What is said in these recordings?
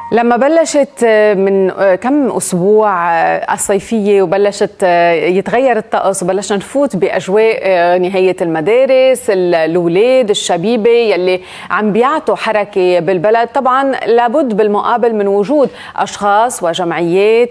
لما بلشت من كم أسبوع الصيفية وبلشت يتغير الطقس وبلشنا نفوت بأجواء نهاية المدارس، الأولاد الشبيبة يلي عم بيعطوا حركة بالبلد، طبعا لابد بالمقابل من وجود أشخاص وجمعيات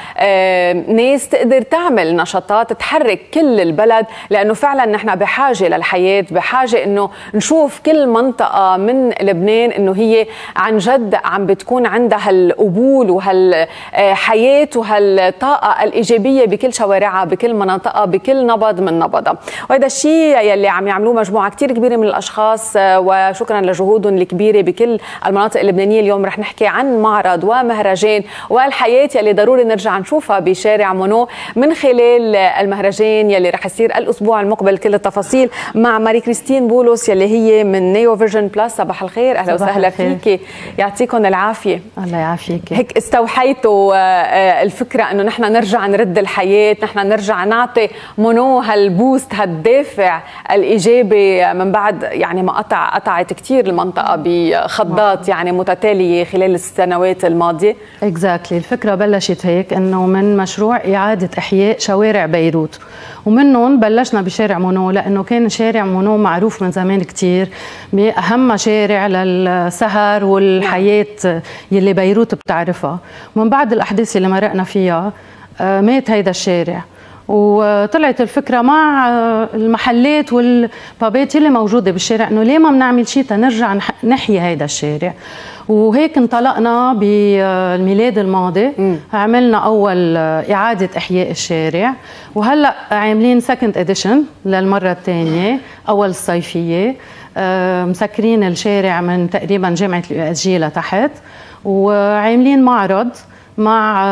وناس تقدر تعمل نشاطات تحرك كل البلد، لأنه فعلا نحن بحاجة للحياة، بحاجة إنه نشوف كل منطقة من لبنان إنه هي عن جد عم بتكون عندها هالقبول وهالحياة وهالطاقة الإيجابية بكل شوارعها، بكل مناطقها، بكل نبض من نبضها. وهذا الشيء يلي عم يعملوه مجموعة كتير كبيرة من الأشخاص، وشكرا لجهودهم الكبيرة بكل المناطق اللبنانية. اليوم رح نحكي عن معرض ومهرجان والحياة يلي ضروري نرجع نشوفها بشارع مونو من خلال المهرجان يلي رح يصير الأسبوع المقبل. كل التفاصيل مع ماري كريستين بولس يلي هي من نيو فيجن بلس. صباح الخير، أهلا وسهلا فيكي، يعطيكم العافية. الله يعافيك. هيك استوحيتوا الفكرة انه نحن نرجع نرد الحياة، نحن نرجع نعطي مونو هالبوست، هالدافع الايجابي من بعد يعني ما قطعت كثير المنطقة بخضات يعني متتالية خلال السنوات الماضية. اكزاكتلي، الفكرة بلشت هيك انه من مشروع إعادة إحياء شوارع بيروت، ومنهم بلشنا بشارع مونو لانه كان شارع مونو معروف من زمان كثير بأهم شارع للسهر والحياة يلي بيروت بتعرفها. ومن بعد الأحداث اللي مرقنا فيها مات هيدا الشارع، وطلعت الفكرة مع المحلات والبابات اللي موجودة بالشارع انه ليه ما بنعمل شيء تنرجع نحيي هيدا الشارع. وهيك انطلقنا بالميلاد الماضي، عملنا أول إعادة إحياء الشارع، وهلأ عاملين سكند إديشن للمرة الثانية أول الصيفية. مسكرين الشارع من تقريبا جامعة الUSG لتحت، وعاملين معرض مع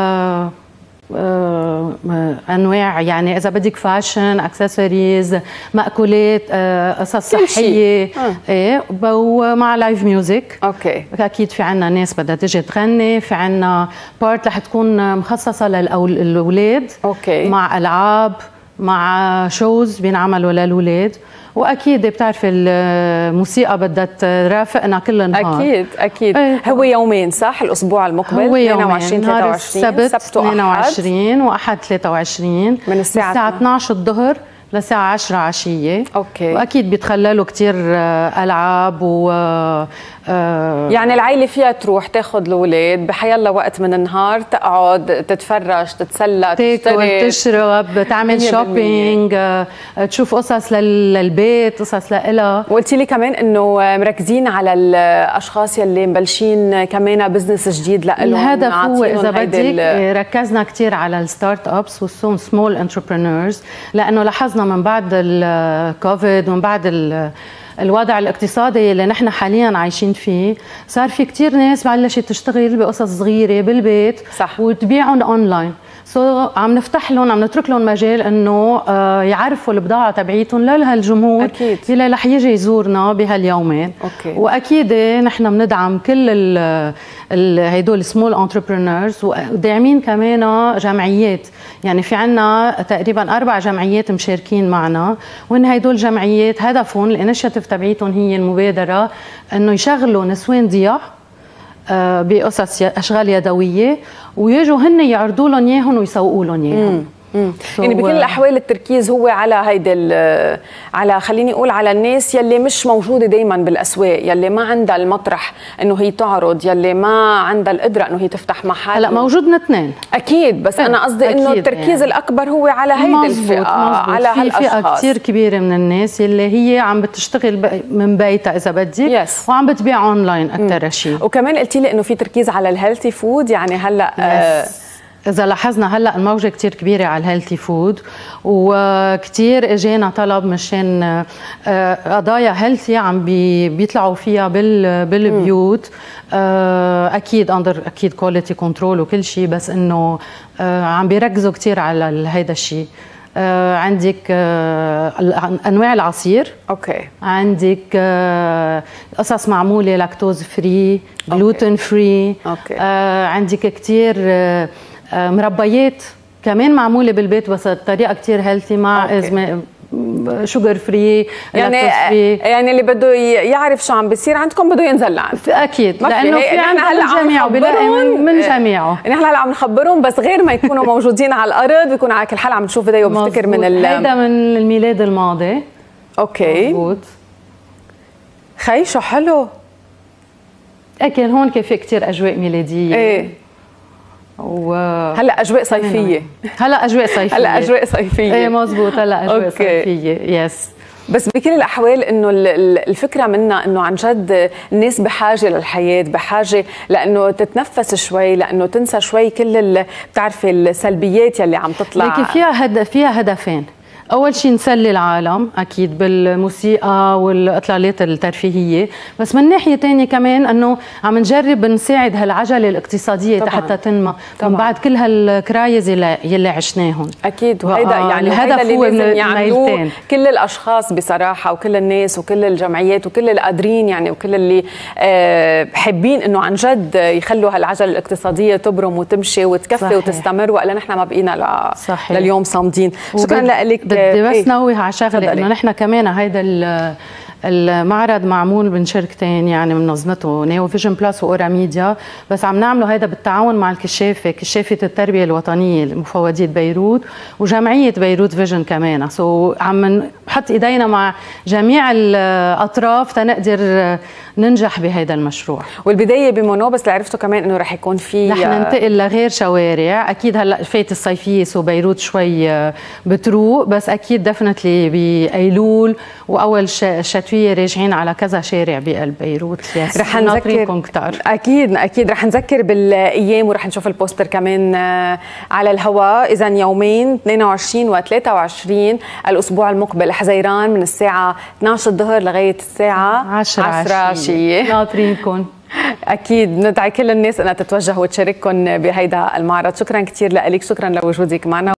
انواع يعني اذا بدك فاشن، اكسسوارز، مأكولات، قصص صحيه، ايه، ومع لايف ميوزك. اوكي، اكيد في عنا ناس بدها تيجي تغني، في عنا بارت رح تكون مخصصه للاولاد، اوكي، مع العاب، مع شوز بينعملوا للاولاد. واكيد بتعرفي الموسيقى بدها ترافقنا كل النهار. اكيد اكيد. هو يومين صح الاسبوع المقبل؟ هو 22 23 السبت 22 واحد 23 من الساعه 12 الظهر لساعة 10 عشية. اوكي، واكيد بيتخللوا كثير العاب و يعني العائله فيها تروح تاخذ الاولاد بحيالله وقت من النهار، تقعد تتفرج، تتسلى، تاكل، تشرب، تعمل شوبينج، تشوف قصص للبيت، قصص لإلها. وقلتي لي كمان انه مركزين على الاشخاص يلي مبلشين كمان بزنس جديد لهم. الهدف هو اذا بدك ركزنا كثير على الستارت ابس والسمول انتربرينورز، لانه لاحظنا من بعد الكوفيد ومن بعد الوضع الاقتصادي اللي نحن حاليا عايشين فيه، صار في كتير ناس بلشت تشتغل بقصص صغيره بالبيت، صح، وتبيعهم اونلاين. عم نفتح لهم، عم نترك لهم مجال انه يعرفوا البضاعه تبعيتهم لهالجمهور اللي رح يجي يزورنا بهاليومين. أوكي. واكيد نحن بندعم كل هدول سمول انتربرينورز، وداعمين كمان جمعيات. يعني في عنا تقريبا 4 جمعيات مشاركين معنا، وان هدول جمعيات هدفهم الانشيتيف تبعيتهم هي المبادره انه يشغلوا نسوان ضياع بقصص اشغال يدويه، ويجوا هن يعرضوا لهم اياهم ويسوقوا لهم اياهم. يعني بكل الاحوال التركيز هو على هيدا على خليني اقول على الناس يلي مش موجوده دائما بالاسواق، يلي ما عندها المطرح انه هي تعرض، يلي ما عندها القدره انه هي تفتح محل. هلا موجود من اثنين اكيد، بس انا قصدي انه التركيز يعني الاكبر هو على هيدي الفئه، على هالاشخاص. في فئه كثير كبيره من الناس يلي هي عم بتشتغل من بيتها اذا بدك، وعم بتبيع اونلاين اكثر شيء. وكمان قلتي لي انه في تركيز على الهيلثي فود، يعني هلا إذا لاحظنا هلا الموجة كتير كبيرة على الهيلثي فود، وكتير اجانا طلب مشان قضايا هيلثي عم بيطلعوا فيها بالبيوت. اكيد اكيد كواليتي كنترول وكل شيء، بس انه عم بيركزوا كتير على هيدا الشيء. عندك انواع العصير، اوكي، عندك قصص معموله لاكتوز فري، جلوتين فري، عندك كتير مربيات كمان معموله بالبيت بس الطريقه كتير هيلثي مع شوجر فري، يعني اللي بده يعرف شو عم بيصير عندكم بده ينزل لعند. اكيد، لانه في عندنا من جميعه، بلاقي من جميعه. نحن هلا عم نخبرهم، بس غير ما يكونوا موجودين على الارض بيكون على كل حال عم نشوف فيديو بفتكر من هيدا من الميلاد الماضي. اوكي مزبوط. خي شو حلو. اكيد هون في كثير اجواء ميلاديه. ايه هلا اجواء صيفيه. هلا اجواء صيفيه. هلا اجواء صيفيه. ايه مزبوط، هلا اجواء صيفيه. يس. بس بكل الاحوال انه الفكره منا انه عن جد الناس بحاجه للحياه، بحاجه لانه تتنفس شوي، لانه تنسى شوي كل بتعرفي السلبيات يلي عم تطلع. لكن فيها هدفين. أول شيء نسلي العالم أكيد بالموسيقى والإطلالات الترفيهية، بس من ناحية تانية كمان أنه عم نجرب نساعد هالعجلة الاقتصادية حتى تنمى من بعد كل هالكرايز يلي عشناهم. أكيد، وهيدا يعني الهدف هو لازم يعملوه كل الأشخاص بصراحة، وكل الناس وكل الجمعيات وكل اللي قادرين يعني، وكل اللي حابين أنه عن جد يخلوا هالعجلة الاقتصادية تبرم وتمشي وتكفي وتستمر، وإلا نحن ما بقينا لليوم صامدين. شكرا لك. بدي بس نوه على شغله، انه نحن كمان هيدا المعرض معمول من شركتين يعني منظمته نيو فيجن بلس واورا ميديا، بس عم نعمله هيدا بالتعاون مع كشافه التربيه الوطنيه لمفوضيه بيروت وجمعيه بيروت فيجن كمان. عم نحط ايدينا مع جميع الاطراف تنقدر ننجح بهيدا المشروع. والبدايه بمونو، بس اللي عرفته كمان انه رح يكون في رح ننتقل لغير شوارع. اكيد هلا فايت الصيفيه سو بيروت شوي بتروق، بس اكيد دفنتلي بايلول واول الشتويه راجعين على كذا شارع بقلب بيروت. رح نذكركم كثار. اكيد رح نذكر بالايام، ورح نشوف البوستر كمان على الهواء. اذا يومين 22 و 23 الاسبوع المقبل حزيران من الساعه 12 الظهر لغايه الساعه 10 عشيه. ناطرينكم. اكيد ندعي كل الناس انها تتوجه وتشارككم بهيدا المعرض. شكرا كثير لك، شكرا لوجودك معنا.